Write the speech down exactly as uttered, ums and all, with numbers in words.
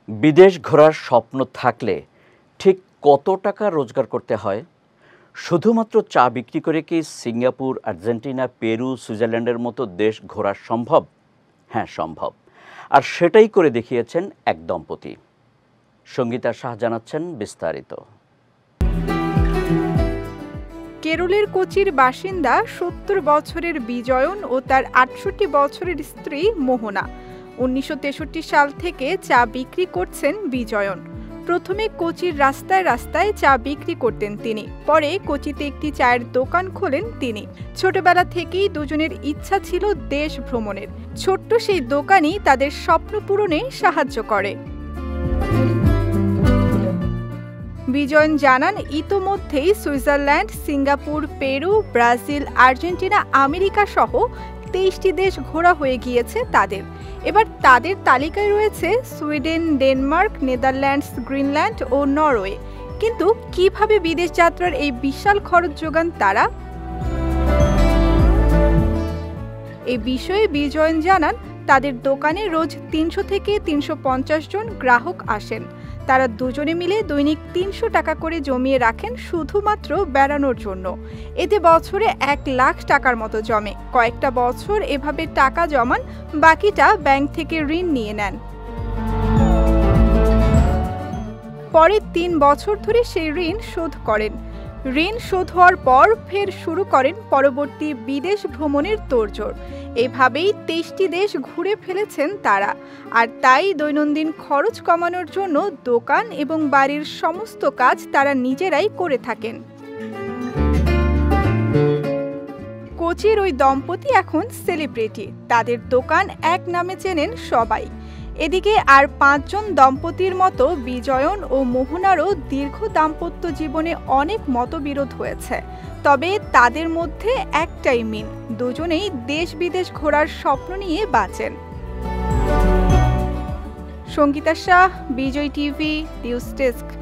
বিদেশ ঘোরার স্বপ্ন থাকলে ঠিক কত টাকা রোজগার করতে হয়? শুধুমাত্র চা বিক্রি করে কি সিঙ্গাপুর, আর্জেন্টিনা, পেরু, সুইজারল্যান্ডের মতো দেশ ঘোরা সম্ভব? হ্যাঁ, সম্ভব। আর সেটাই করে দেখিয়েছেন এক দম্পতি। সঙ্গীতা শাহ জানাচ্ছেন বিস্তারিত। কেরলের কোচির বাসিন্দা সত্তর বছরের বিজয়ন ও তার আটষট্টি বছরের স্ত্রী মোহনা। উনিশশো তেষট্টি সাল থেকে চা বিক্রি করছেন বিজয়ন। প্রথমে কোচির রাস্তায় রাস্তায় চা বিক্রি করতেন তিনি, পরে কোচিতে একটি চায়ের দোকান খোলেন তিনি। ছোটবেলা থেকেই দুজনের ইচ্ছা ছিল দেশ ভ্রমণের। ছোট্ট সেই দোকানই তাদের স্বপ্ন পূরণে সাহায্য করে। বিজয়ন জানান, ইতোমধ্যেই Switzerland, Singapore, Peru, Brazil, Argentina, America সহ তেইশটি দেশ ঘোরা হয়ে গিয়েছে তাদের। এবার তাদের তালিকায় রয়েছে সুইডেন, ডেনমার্ক, নেদারল্যান্ডস, গ্রিনল্যান্ড ও নরওয়ে। কিন্তু কিভাবে বিদেশ যাত্রার এই বিশাল খরচ যোগান তারা? এই বিষয়ে বিজয়ন জানান, তাদের দোকানে রোজ তিনশো থেকে তিনশো পঞ্চাশ জন গ্রাহক আসেন। তারা দুজনে মিলে দৈনিক তিনশো টাকা করে জমিয়ে রাখেন শুধুমাত্র বেড়ানোর জন্য। এতে বছরে এক লাখ টাকার মতো জমে। কয়েকটা বছর এভাবে টাকা জমান, বাকিটা ব্যাংক থেকে ঋণ নিয়ে নেন। পরে তিন বছর ধরে সেই ঋণ শোধ করেন। ঋণ শোধ হওয়ার পর ফের শুরু করেন পরবর্তী বিদেশ ভ্রমণের তোড়জোড়। এভাবেই তেইশটি দেশ ঘুরে ফেলেছেন তারা। আর তাই দৈনন্দিন খরচ কমানোর জন্য দোকান এবং বাড়ির সমস্ত কাজ তারা নিজেরাই করে থাকেন। কোচির ওই দম্পতি এখন সেলিব্রিটি। তাদের দোকান এক নামে চেনেন সবাই। এদিকে আর পাঁচজন দম্পতির মতো বিজয়ন ও মোহনারও দীর্ঘ দাম্পত্য জীবনে অনেক মতবিরোধ হয়েছে। তবে তাদের মধ্যে একটাই মিল, দুজনেই দেশ বিদেশ ঘোরার স্বপ্ন নিয়ে বাঁচেন। Sangita Shah, Vijay TV, news desk.